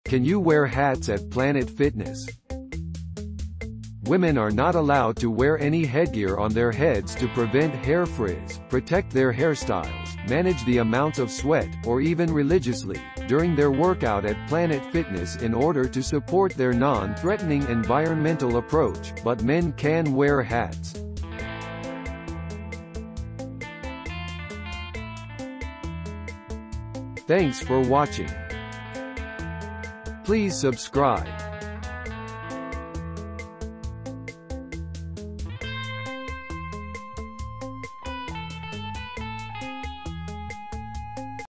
Can you wear hats at Planet Fitness? Women are not allowed to wear any headgear on their heads to prevent hair frizz, protect their hairstyles, manage the amounts of sweat, or even religiously, during their workout at Planet Fitness in order to support their non-threatening environmental approach, but men can wear hats. Thanks for watching. Please subscribe.